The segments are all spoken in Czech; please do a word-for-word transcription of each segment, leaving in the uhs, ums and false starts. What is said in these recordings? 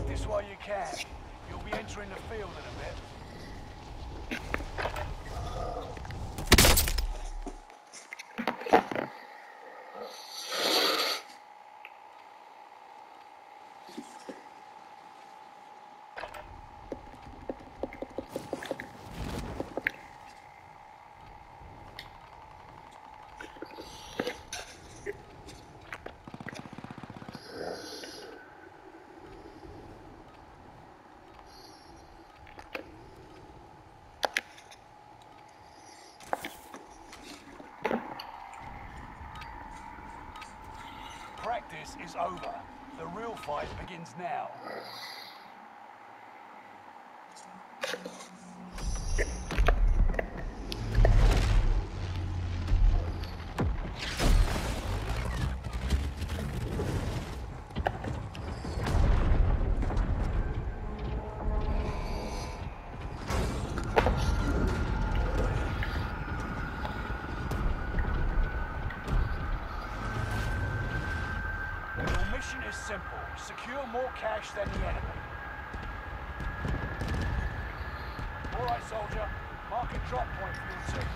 Practice while you can. You'll be entering the field in a bit. Practice is over. The real fight begins now. Mission is simple. Secure more cash than the enemy. All right, soldier. Mark a drop point for your team.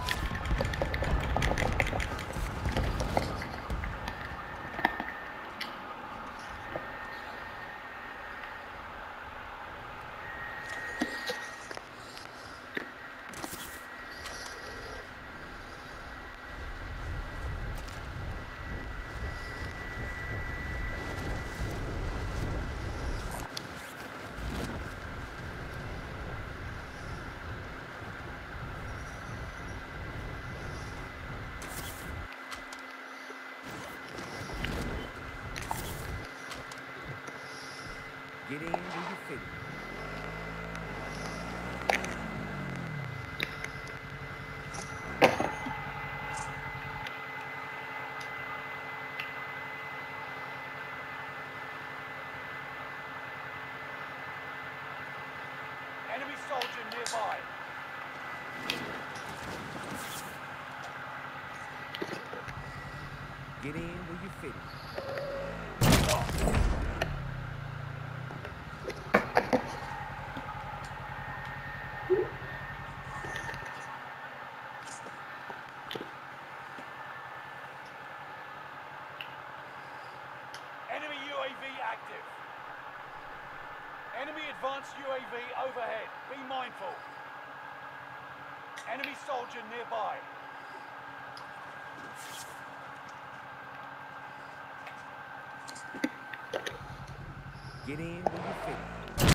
Get in where you fit. Enemy soldier nearby. Get in where you fit. Enemy U A V active. Enemy advanced U A V overhead. Be mindful. Enemy soldier nearby. Get in where you fit.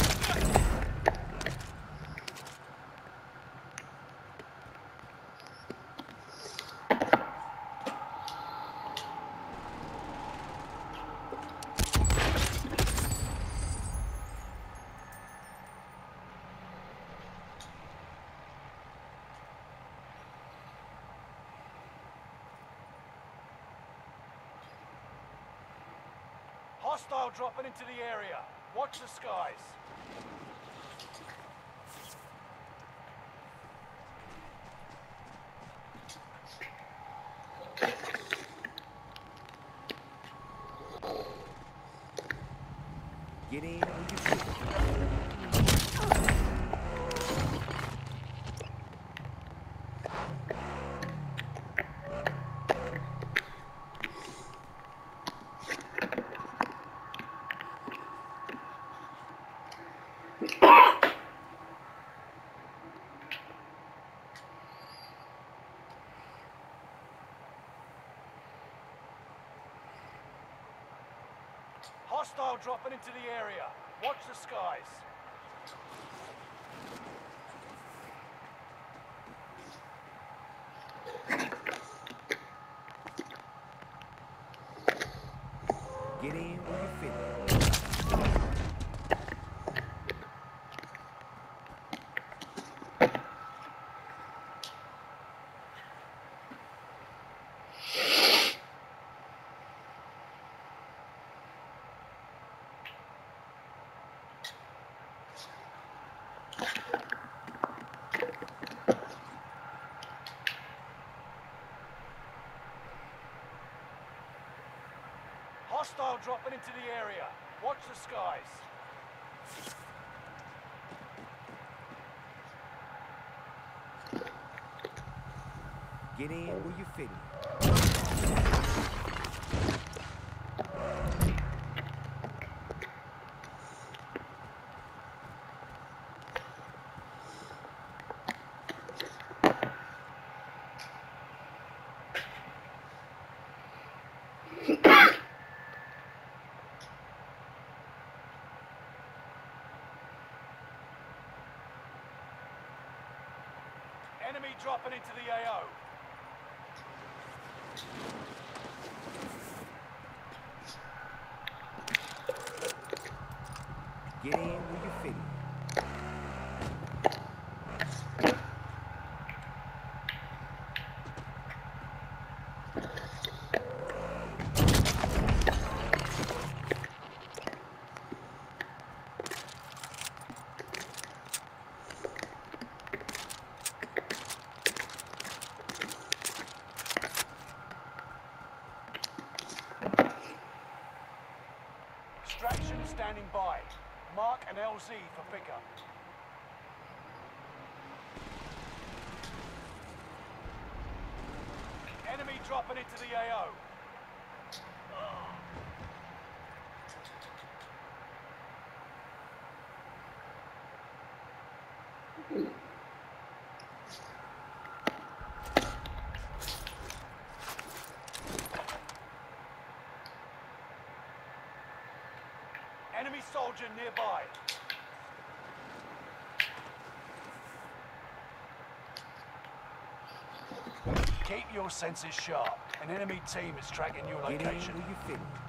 Hostile dropping into the area. Watch the skies. Get in where you fit. Hostile dropping into the area. Watch the skies. Get in where you fit. Hostile dropping into the area. Watch the skies. Get in where you fit in. Enemy dropping into the A O. Get in where you fit in. Extraction standing by. Mark an L Z for pickup. Enemy dropping into the A O. Enemy soldier nearby. Keep your senses sharp. An enemy team is tracking your Get in location. where you fit in.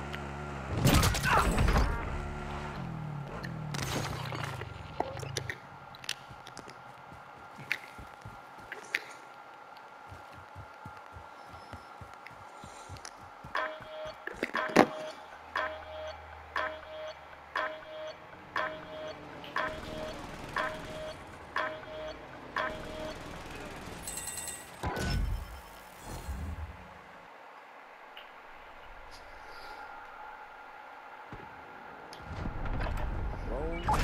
Roll smoke.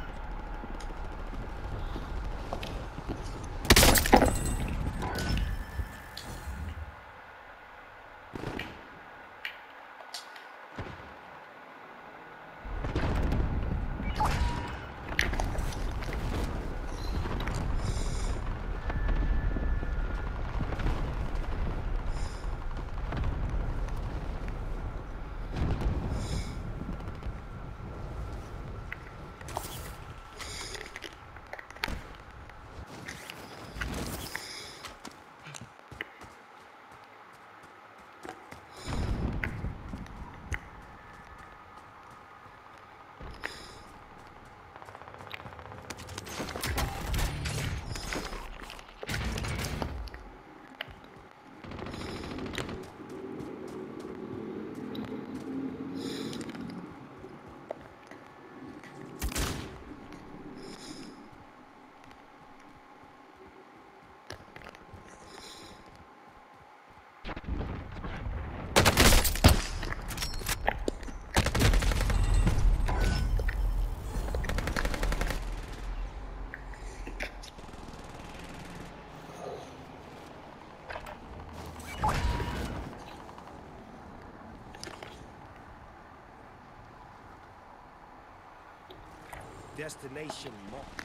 Destination marked.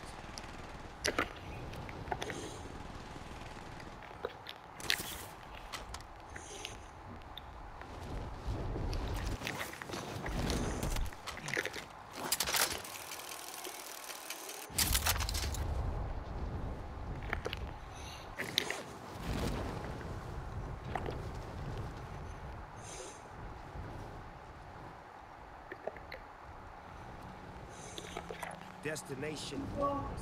Destination marked.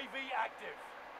V active.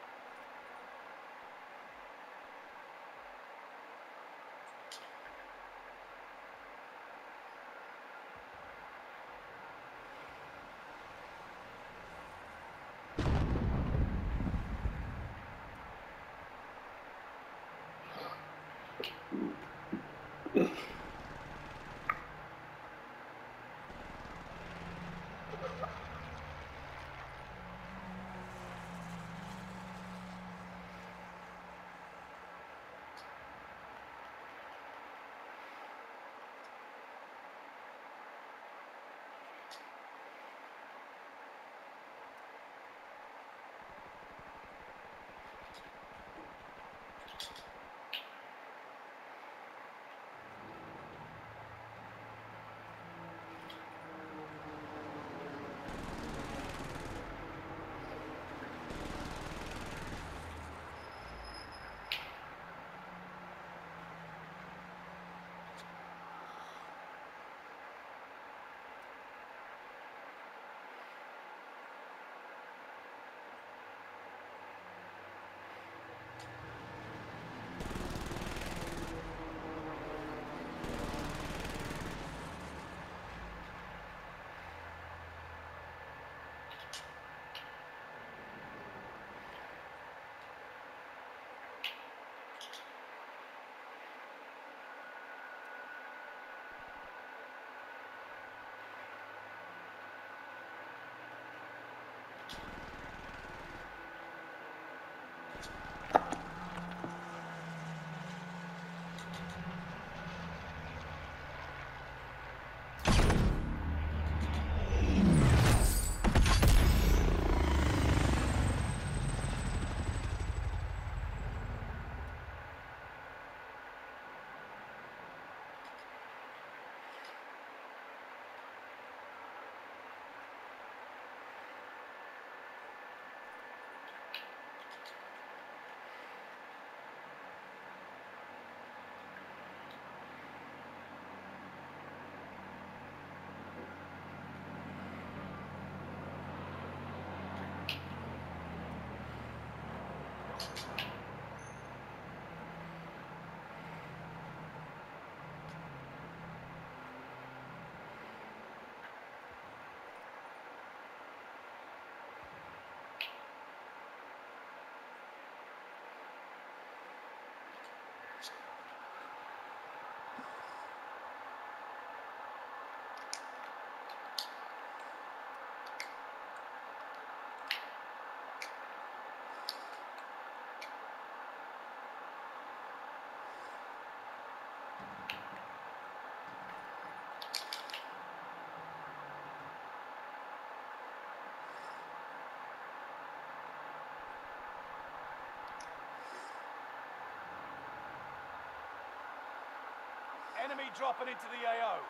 Enemy dropping into the A O.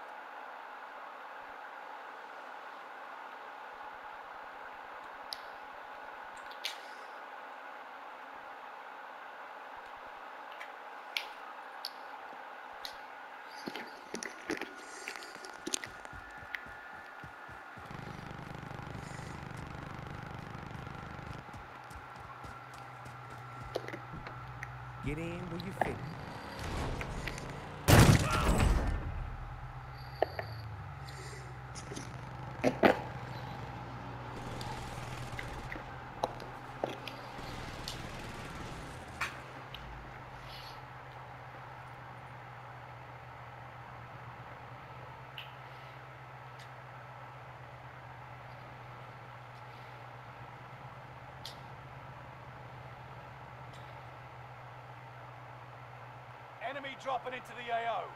Get in where you fit. Enemy dropping into the A O.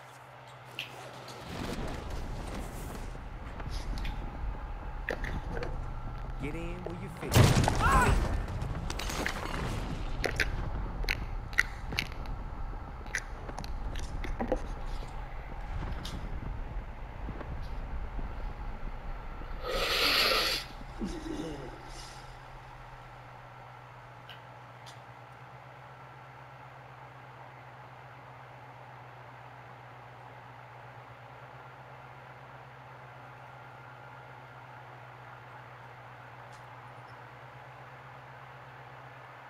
Get in where you fit. Ah!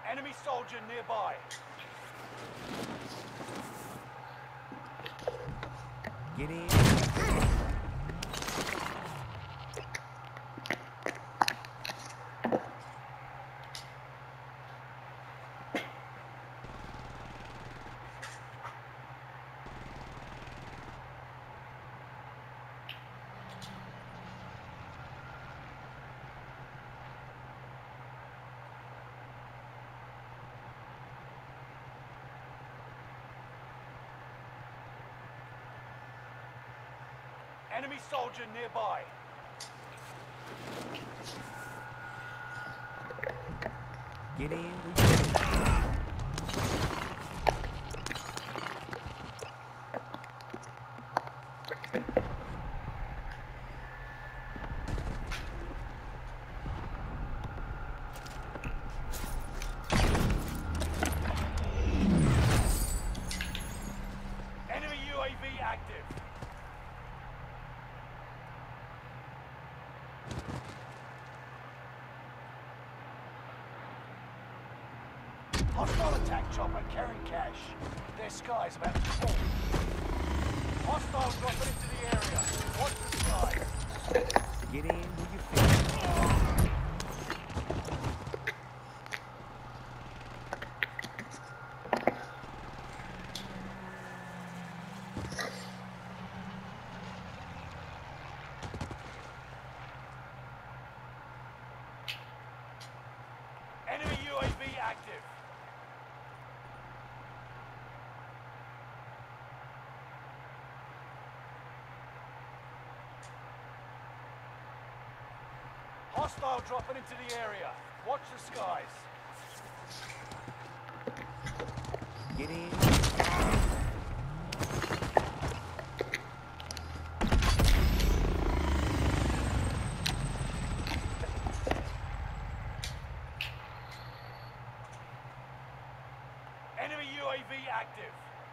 Enemy soldier nearby. Get in. Enemy soldier nearby. Get in where you fit. Enemy U A V active. Hostile attack chopper carrying cash. Their sky's about to fall. Hostile dropping into the area. Watch the skies. Get in where you fit. Enemy U A V active. Hostile dropping into the area. Watch the skies. Get in. Enemy U A V active.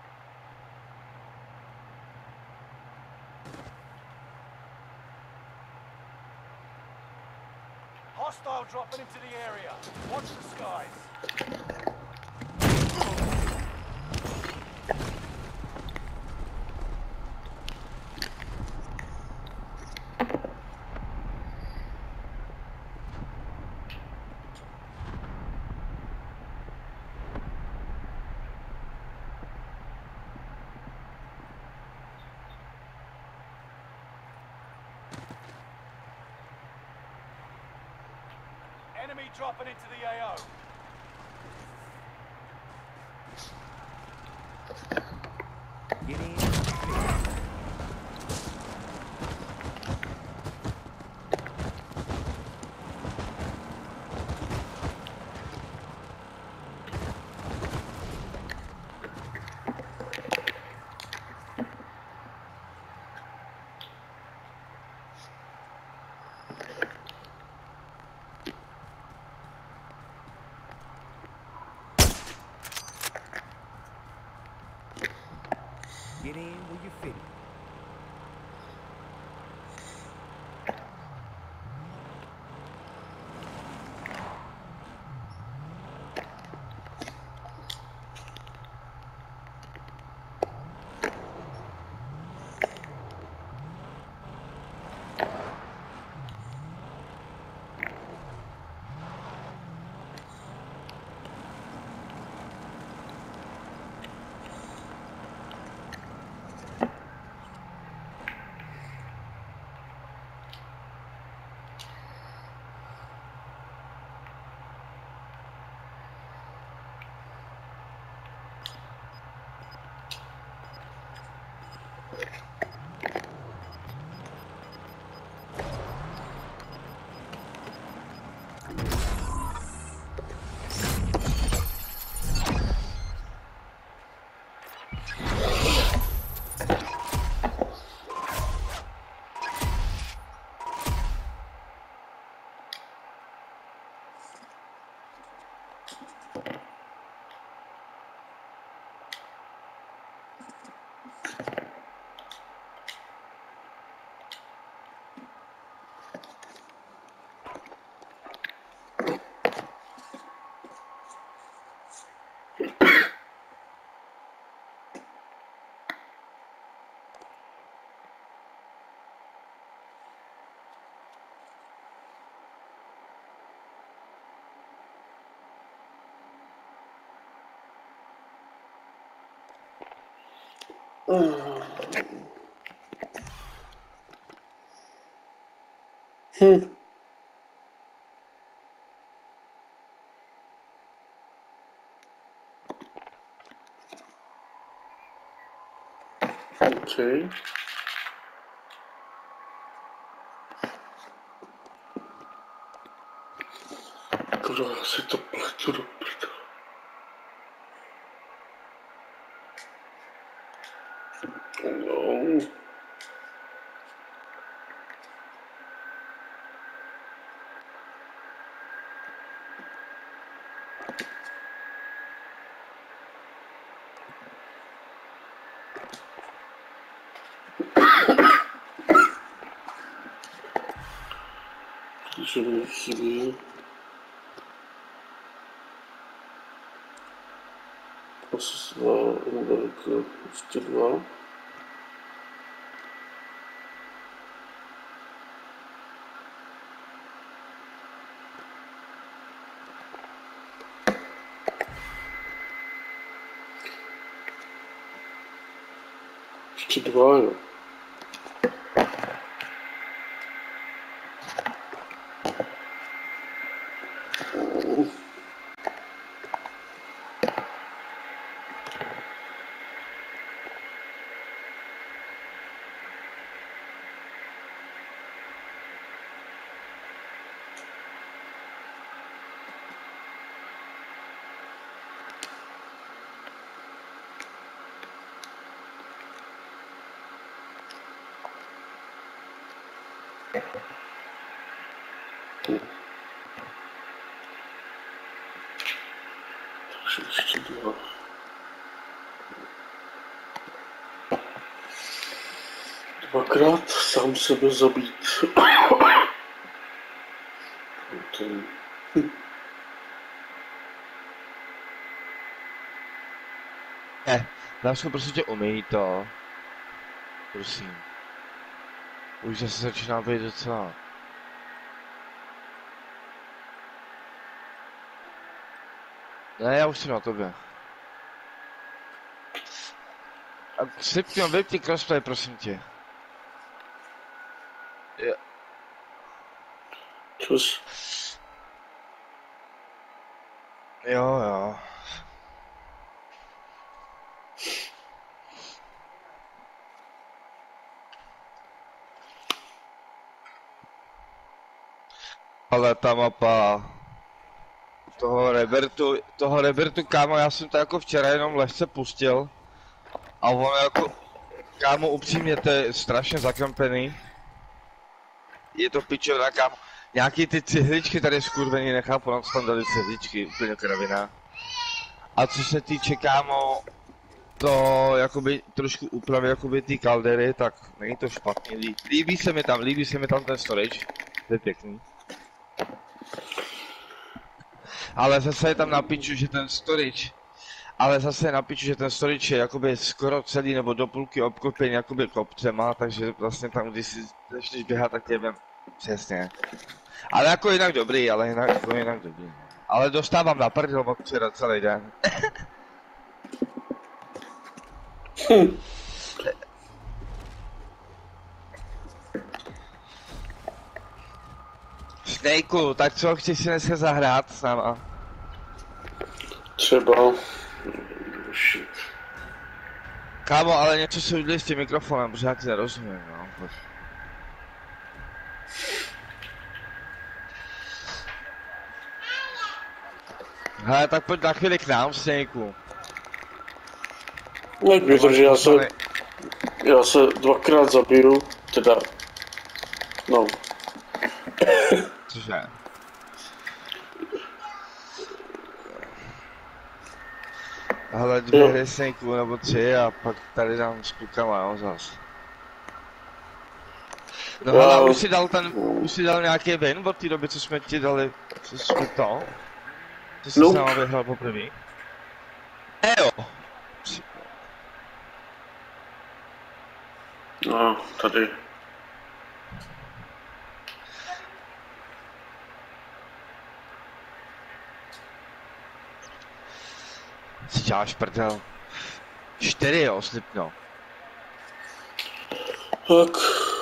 Hostile dropping into the area. Watch the skies. Enemy dropping into the A O. Get in where you fit. Hm. Okay. Kurva, si to pletu do prdele. No. Takže mi chybí asi dva, velké, ještě dva. Ještě dva, jo. Takže ještě dva. Dvakrát sám sebe zabít. Ten. Ne, Dáško, prosím tě, umyj to. Prosím. Už zase začíná být docela. Ne, já už jsem na tobě. A sypni, vypni crossplay, prosím tě. Je. Čus. Jo, jo. Ale ta mapa toho Rebertu, toho Rebertu, kámo, já jsem to jako včera jenom lehce pustil a ono jako, kámo, upřímně, to je strašně zakempený. Je to pičovina, kámo. Nějaký ty cihličky tady skurvený, nechápu, na co tam dali cihličky, úplně kravina. A co se týče, kámo, to jakoby trošku úpravy jakoby ty kaldery, tak není to špatný. Lí, líbí se mi tam, líbí se mi tam ten storage, to je pěkný. Ale zase je tam na piču, že ten storage, ale zase je na piču, že ten storage je jakoby skoro celý nebo do půlky obklopený jakoby kopcema, takže vlastně tam, když si začneš běhat, tak tě vem přesně. Ale jako jinak dobrý, ale jinak, jako jinak dobrý. Ale dostávám na prdel od včera celý den. Hm. Snakeu, tak co, chceš si dneska zahrát s náma? Třeba. Shit. Kámo, ale něco si udělej s tím mikrofonem, protože já ti nerozumím, no. Pojď. Hele, tak pojď na chvíli k nám, Snakeu. Nech mi to, že já se, já se dvakrát zabiju, teda, no. Cože? Hele, dvě hry Snakeu nebo tři a pak tady dám s klukama, jo, zas. No Já- hele, už si dal ten, už si dal nějaký win od té doby, co jsme ti dali, co jsme to? Co jsi Nope. s náma vyhrál poprvé? Ne jo. No, tady. Si děláš prdel. Čtyři jo, slipno. Tak.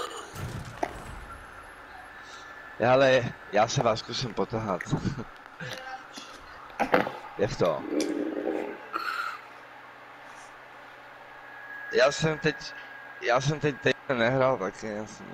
Ale já se vás zkusím potahat. Jak to? Já jsem teď, já jsem teď, teď nehrál taky, jasně.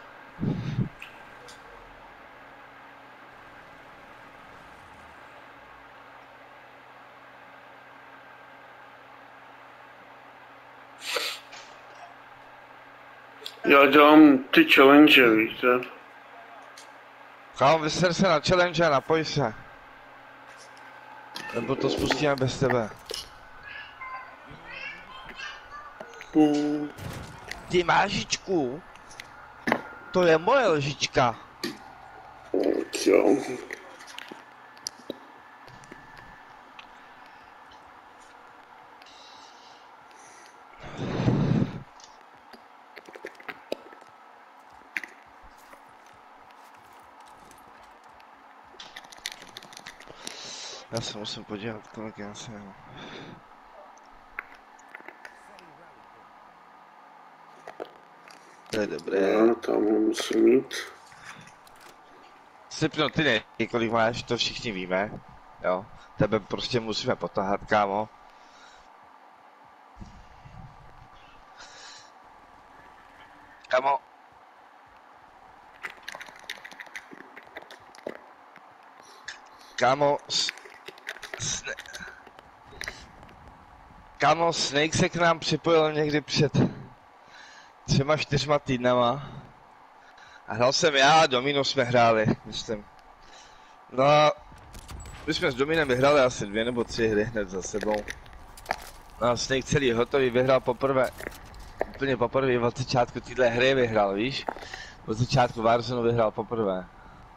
Já dělám ty challenge, víte? Kámo, vyser se na challenge a napoj se. Nebo to spustíme bez tebe. Hmm. Ty máš lžičku? To je moje lžička. Tak jo. Já se musím podívat, kolik já jsem. To je dobré. Já tam musím mít. Sypno, ty ne, kolik máš, to všichni víme. Jo, tebe prostě musíme potahat, kámo. Kámo. Kámo, s... Sne... Kámo, Snake se k nám připojil někdy před třema, čtyřma týdnama. A hrál jsem já a Domino jsme hráli, myslím. No a my jsme s Dominem vyhráli asi dvě nebo tři hry hned za sebou. No a Snake celý hotový vyhrál poprvé. Úplně poprvé od začátku téhle hry vyhrál, víš? Od začátku Warzone vyhrál poprvé.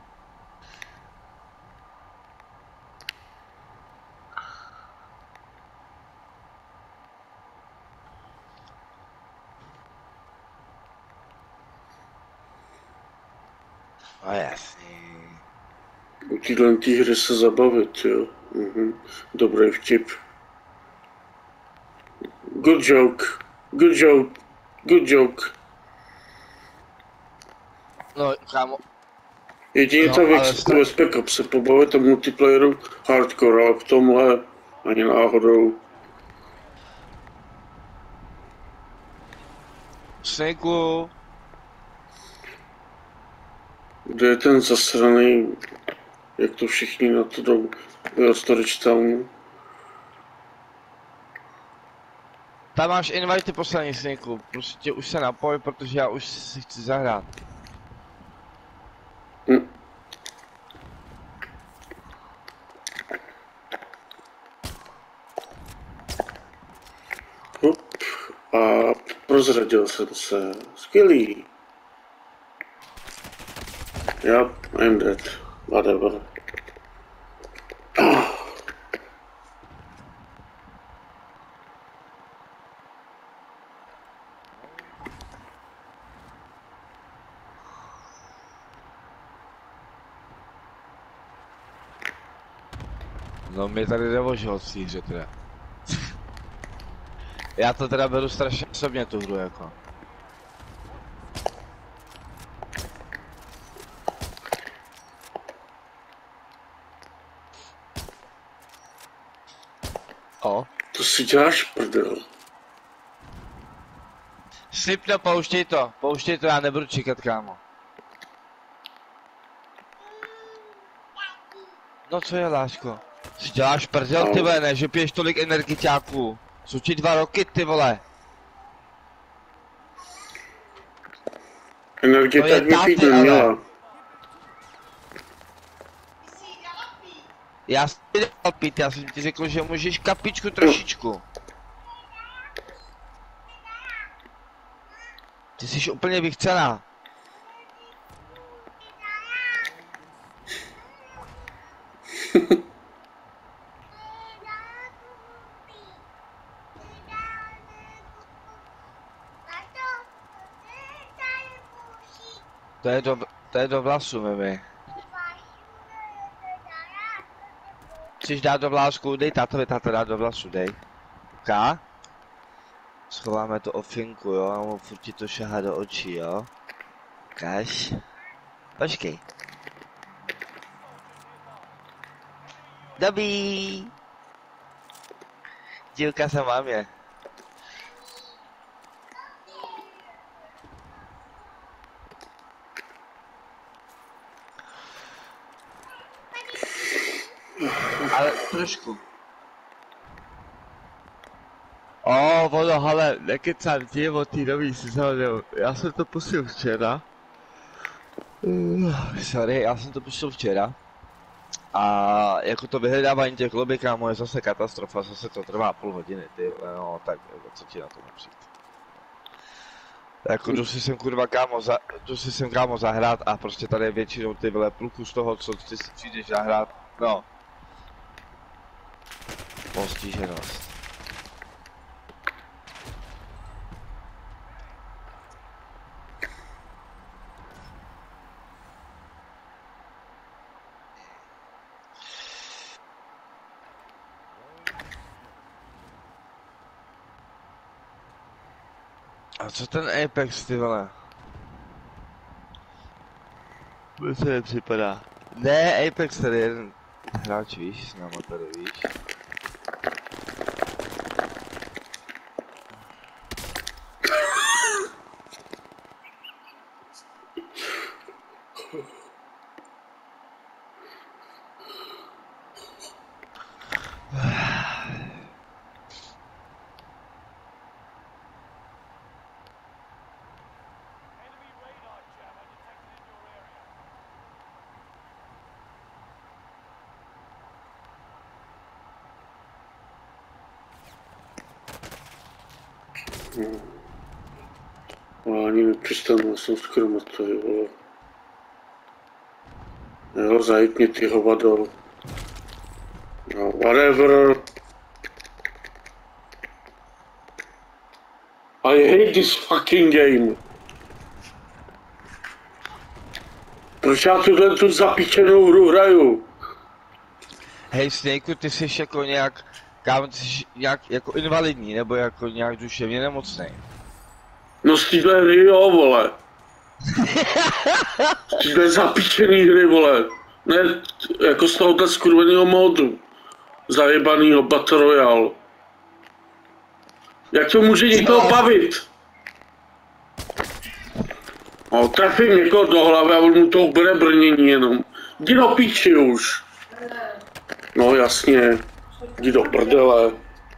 No jasný. U téhle tý hry se zabavit, jo. Mhm. Dobrý vtip. Good joke. Good joke. Good joke. No kámo. Jedině No, ta věc, ale jako ve Spec Ops se pobavit o multiplayeru hardcore, ale v tomhle ani náhodou. Snakeu. Kde je ten zasraný, jak to všichni na to jdou, do Storage Townu? Tam máš invity poslední, Snakeu. Prostě už se napoj, protože já už si chci zahrát. Hm. Hop. A prozradil jsem se. Skvělý. Yep, I'm dead. Whatever. No mě tady jde o život v té hře teda. Já to teda beru strašně osobně tu hru jako. O. To si děláš prdel. Slipno, pouštěj to, pouštěj to, já nebudu čekat, kámo. No co je, láško? Si děláš prdel, ty vole, ne, že piješ tolik energiťáků. Jsou ti dva roky, ty vole. Energie To je tak mi pít táty, ale- neměla. Já jsem ti dal pít, já jsem ti řekl, že můžeš kapičku trošičku. Ty jsi úplně vychcená. To je do, to je do vlasu, mimi. Chceš dát do vlásku, dej tátovi, táto dát do vlasu, dej. Ká? Schováme to ofinku, jo, a furt ti to šahá do očí, jo. Kaž. Počkej. Dobrý. Dílka se mámě. Ale trošku. O, ono, ale nekecám ti o té nový sezóně. Já jsem to pustil včera. Uh, sorry, já jsem to pustil včera. A jako to vyhledávání těch lobby, kámo, je zase katastrofa, zase to trvá půl hodiny, ty, no, tak jako, co ti na to přijít. Jako jdu si sem kurva kámo, za, jdu si sem kámo zahrát a prostě tady je většinou ty vole půlku z toho, co ty si přijdeš zahrát, no. Postiženost. A co ten Apex, ty vole? Mně se nepřipadá. Ne, Apex tady je jeden hráč, víš, s náma tady, víš. Enemy radar jammer detected in your area. Ale ani nepřistanu, jsem skoro mrtvý, vole. Jo, zajít mě ty hovado. No, whatever. I hate this fucking game. Proč já tuhle tu zapíčenou hru hraju? Hej Snakeu, ty jsi jako nějak, kámo, ty jsi nějak jako invalidní, nebo jako nějak duševně nemocný. No z téhle hry jo, vole. Z téhle zapíčený hry, vole. Ne, jako z tohohle skurvenýho módu. Zajebanýho Battle Royale. Jak to může někoho bavit? No, trefím někoho do hlavy a on mu to ubere brnění jenom. Jdi do píči už. No jasně. Jdi do prdele.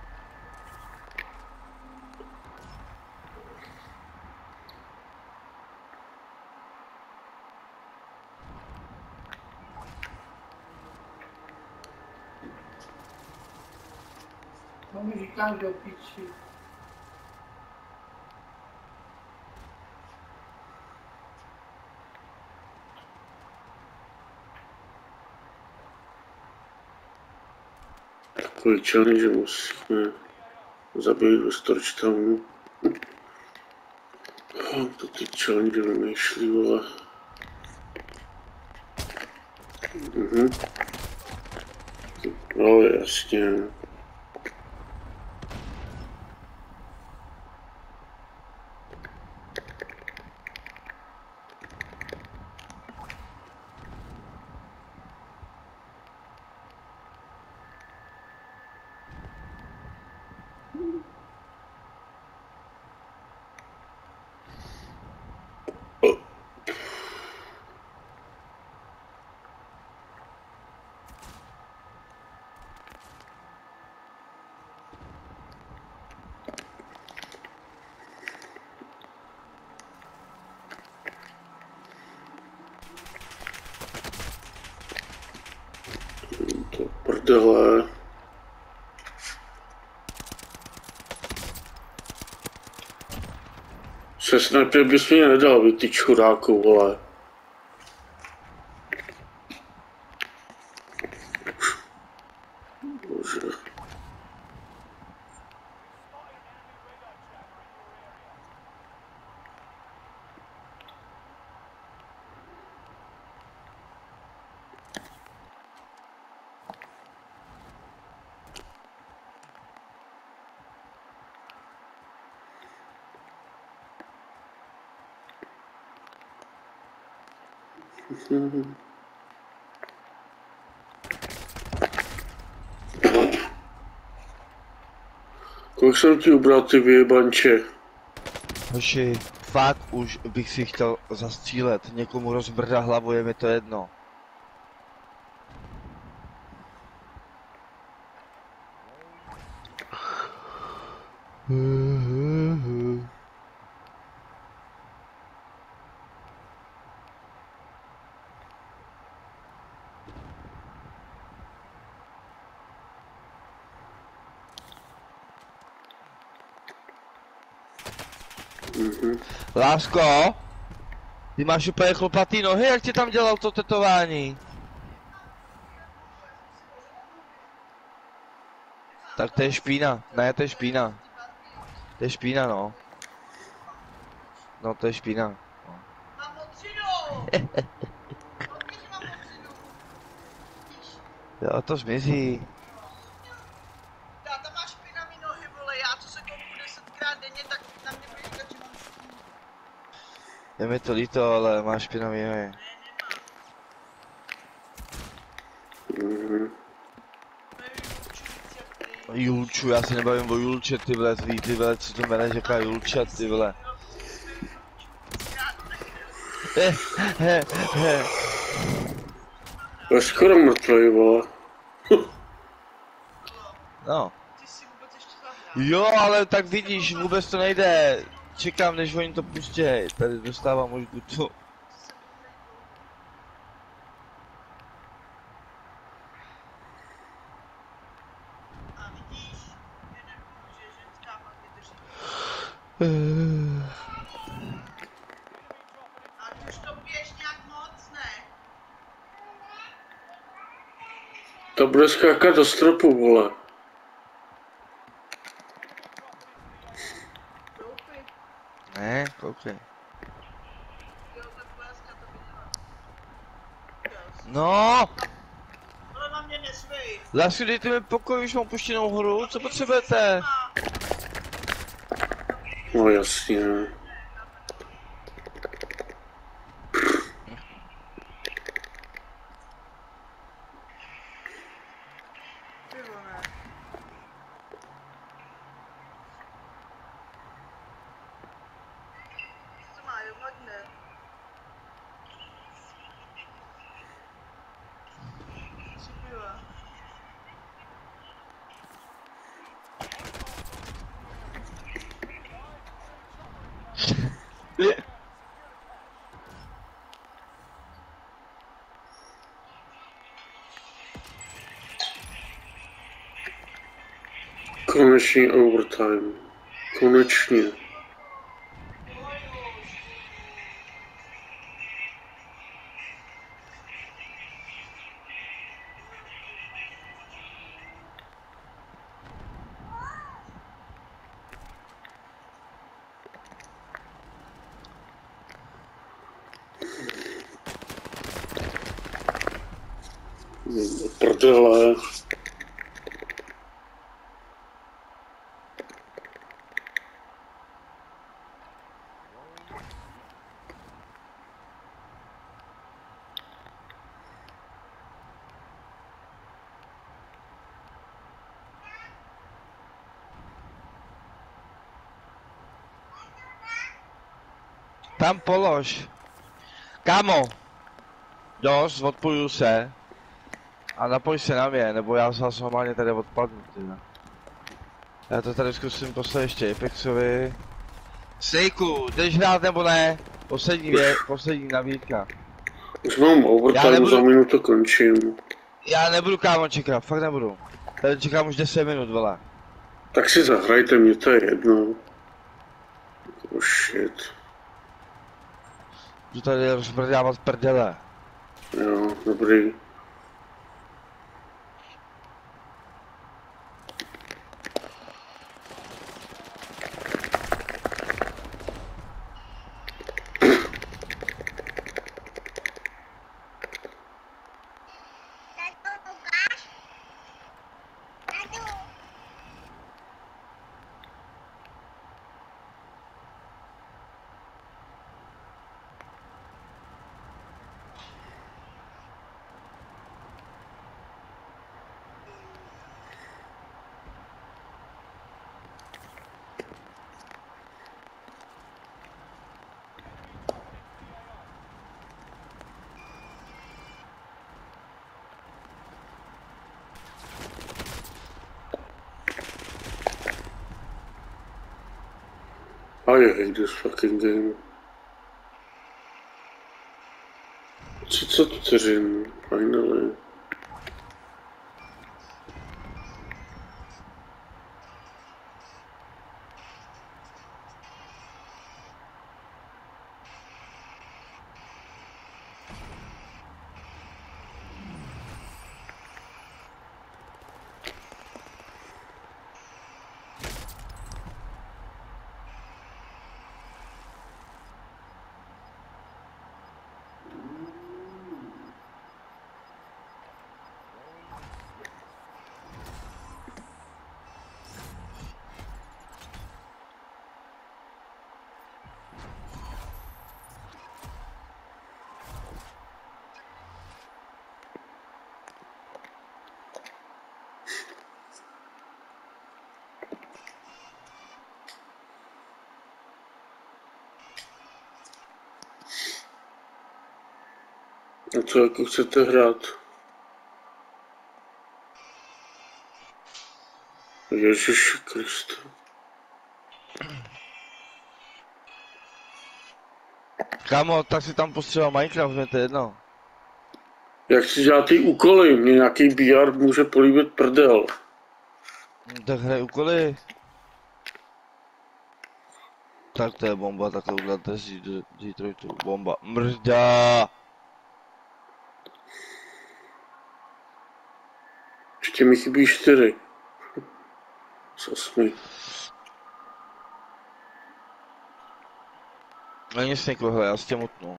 To mi říkám do piči. Takový challenge, že musíme zabít ve storage townu. To ty challenge vymýšlí, vole. Mhm. No jasně. To prdele. Se sniper bys mě nedal, vy ty čuráku, vole. Bože. Kolik jsem ti ubral, ty vyjebanče? Hoši, fakt už bych si chtěl zastřílet, někomu rozbrdat hlavu, je mi to jedno. Mhm. Lásko, ty máš úplně chlupatý nohy, jak ti tam dělal to tetování? Tak to je špína, ne, to je špína. To je špína, no. No, to je špína. No. Mám modřinu! Hodně, že mám modřinu. Jo, to zmizí. Táta má špinavý nohy, vole, já co se koupu desetkrát denně, tak na mě bude říkat, že mám špínu. Je mi to líto, ale máš špinavý nohy. Ne, nemám. Mhm. To je Julču víc jak ty. Julču, já si nebavím o Julče, ty vole, ví, ty vole, co to jmenuje, říká Julča, ty vole. He, he, he. To je skoro mrtvej, vole. No. Ty si vůbec ještě zahrál. Jo, ale tak vidíš, vůbec to nejde. Čekám, než oni to pustěj. Tady dostávám už gutu. A vidíš, jeden pomůže ženská, pak vydrží. A ty už to piješ nějak moc, ne? To bude skákat do stropu, vole. Doupy. Ne, koukej. Jo, tak dneska to viděla. No, Ale na mě nesmej. Lásku, dejte mi pokoj, už mám puštěnou hru, co potřebujete? No jasně. Pivo ne. Co má, jo, magnet. Tři piva. Konečný overtime. Konečně. Prdele. Tam polož. Kámo. Dost, odpojuju se. A napoj se na mě, nebo já zase normálně tady odpadnu, tyhle. Já to tady zkusím poslat ještě Apexovi. Sejku, jdeš hrát nebo ne? Poslední vě, poslední nabídka. Už mám overtime, nebudu- za minutu končím. Já nebudu kámo čekat, fakt nebudu. Tady čekám už deset minut, vole. Tak si zahrajte, mě to je jedno. Oh shit. Jdu tady rozbrdávat prdele. Jo, dobrý. I hate this fucking game. třicet vteřin, finally. A co jako chcete hrát? Ježiši Kriste. Kámo, tak si tam postřeboval Minecraft, mě to je jedno. Jak si dělat ty úkoly? Mě nějaký B R může políbit prdel. No, tak hraj úkoly. Tak to je bomba, takhle uděláte si Detroitu. Bomba. Mrda. Ještě mi chybí čtyři. Z osmi. Ani sněk, já s tě mutnu.